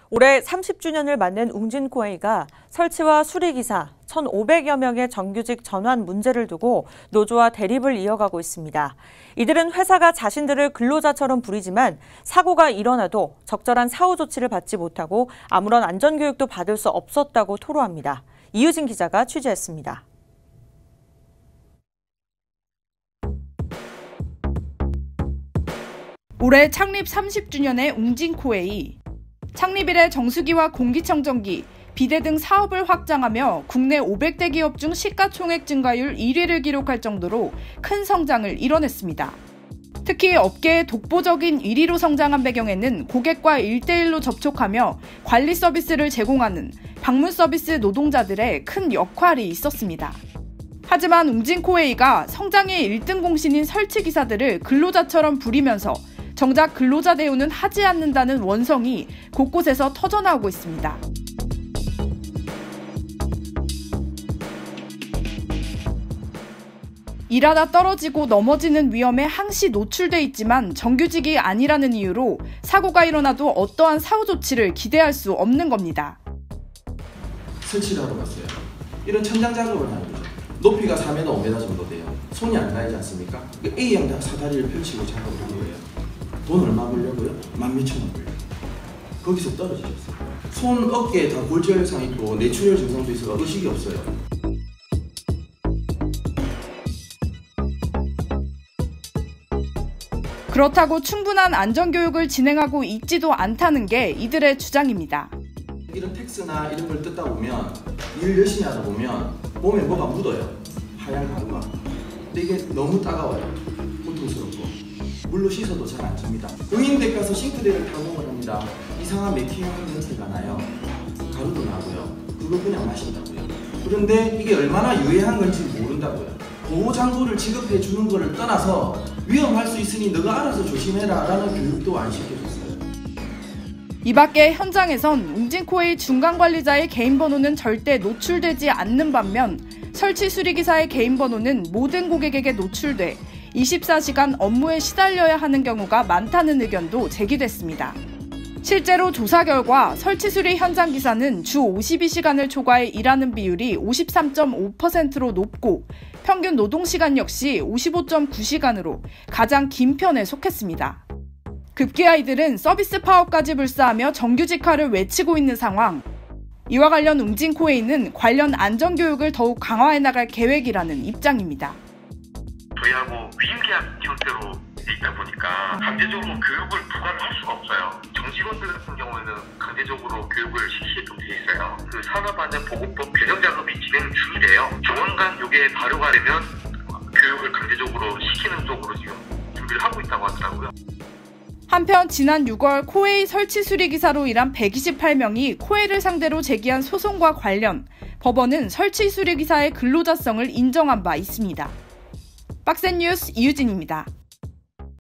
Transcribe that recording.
올해 30주년을 맞는 웅진코웨이가 설치와 수리기사 1,500여 명의 정규직 전환 문제를 두고 노조와 대립을 이어가고 있습니다. 이들은 회사가 자신들을 근로자처럼 부리지만 사고가 일어나도 적절한 사후 조치를 받지 못하고 아무런 안전교육도 받을 수 없었다고 토로합니다. 이유진 기자가 취재했습니다. 올해 창립 30주년의 웅진코웨이. 창립 이래 정수기와 공기청정기, 비대 등 사업을 확장하며 국내 500대 기업 중 시가총액 증가율 1위를 기록할 정도로 큰 성장을 이뤄냈습니다. 특히 업계의 독보적인 1위로 성장한 배경에는 고객과 1대1로 접촉하며 관리 서비스를 제공하는 방문 서비스 노동자들의 큰 역할이 있었습니다. 하지만 웅진코웨이가 성장의 1등 공신인 설치기사들을 근로자처럼 부리면서 정작 근로자 대우는 하지 않는다는 원성이 곳곳에서 터져나오고 있습니다. 일하다 떨어지고 넘어지는 위험에 항시 노출돼 있지만 정규직이 아니라는 이유로 사고가 일어나도 어떠한 사후 조치를 기대할 수 없는 겁니다. 설치를 하러 갔어요. 이런 천장 작업을 하는 거죠. 높이가 4m, 5m 정도 돼요. 손이 안 닿지 않습니까? A양 사다리를 펼치고 작업을 하는 거예요. 돈 얼마 벌려고요? 12,000원 벌려요. 거기서 떨어지셨어요. 손, 어깨에 다 골절상 있고 뇌출혈 증상도 있어서 의식이 없어요. 그렇다고 충분한 안전교육을 진행하고 있지도 않다는 게 이들의 주장입니다. 이런 텍스나 이런 걸 뜯다 보면 일 열심히 하다 보면 몸에 뭐가 묻어요. 하얀 가루가. 근데 이게 너무 따가워요. 고통스럽고. 물로 씻어도 잘 안 집니다. 공인댁 가서 싱크대를 타공을 합니다. 이상한 매트형 냄새가 나요. 가루도 나고요. 그거 그냥 마신다고요. 그런데 이게 얼마나 유해한 건지 모른다고요. 보호장구를 지급해 주는 거를 떠나서 위험할 수 있으니 너가 알아서 조심해라 라는 교육도 안 시켜줬어요. 이 밖에 현장에선 웅진코웨이 중간관리자의 개인 번호는 절대 노출되지 않는 반면 설치 수리기사의 개인 번호는 모든 고객에게 노출돼 24시간 업무에 시달려야 하는 경우가 많다는 의견도 제기됐습니다. 실제로 조사 결과 설치 수리 현장 기사는 주 52시간을 초과해 일하는 비율이 53.5%로 높고 평균 노동시간 역시 55.9시간으로 가장 긴 편에 속했습니다. 급기야 이들은 서비스 파업까지 불사하며 정규직화를 외치고 있는 상황. 이와 관련 웅진코웨이는 관련 안전교육을 더욱 강화해 나갈 계획이라는 입장입니다. 저희하고 위임계약 형태로 돼 있다 보니까 강제적으로 교육을 부과를 할 수가 없어요. 정직원들 같은 경우에는 강제적으로 교육을 시키게끔 돼 있어요. 그 산업안전보건법 개정 작업이 진행 중이래요. 조만간 이게 발효가 되면 교육을 강제적으로 시키는 쪽으로 지금 준비를 하고 있다고 하더라고요. 한편 지난 6월 코웨이 설치 수리기사로 일한 128명이 코웨이를 상대로 제기한 소송과 관련 법원은 설치 수리기사의 근로자성을 인정한 바 있습니다. 박센 뉴스 이유진입니다.